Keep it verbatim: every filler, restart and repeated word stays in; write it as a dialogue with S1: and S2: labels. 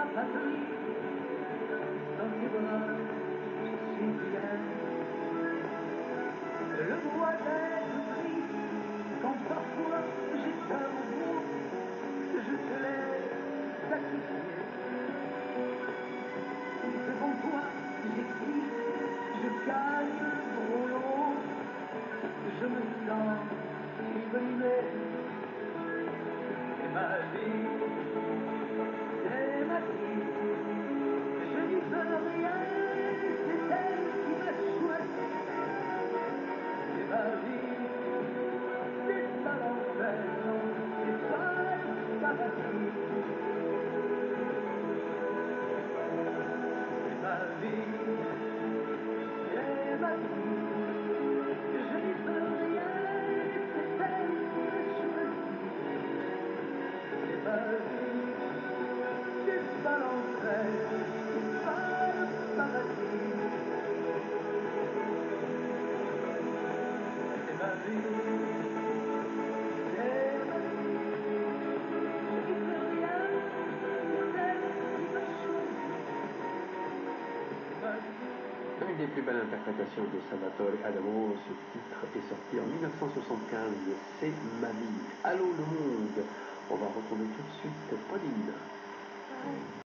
S1: patrie, dans tes bras, je suis bien. Le droit d'être triste, quand parfois j'ai tort au bout, je te l'ai sacrifié. Devant toi, j'existe, je gagne trop long, je me sens libéré. C'est ma vie, c'est ma vie, je n'y peux rien, c'est elle qui m'a choisi. C'est ma vie, c'est pas l'enfer, non, c'est pas le paradis. C'est ma vie, c'est ma vie, je n'y peux rien, c'est elle qui m'a choisi. C'est ma vie, c'est pas l'enfer, c'est pas le paradis. C'est ma vie, c'est ma vie, je n'y peux rien, c'est elle qui m'a choisi. C'est ma vie.
S2: Une des plus belles interprétations de Salvatore Adamo, ce titre est sorti en mille neuf cent soixante-quinze, C'est ma vie. Allô le monde. On va retrouver tout de suite Pauline.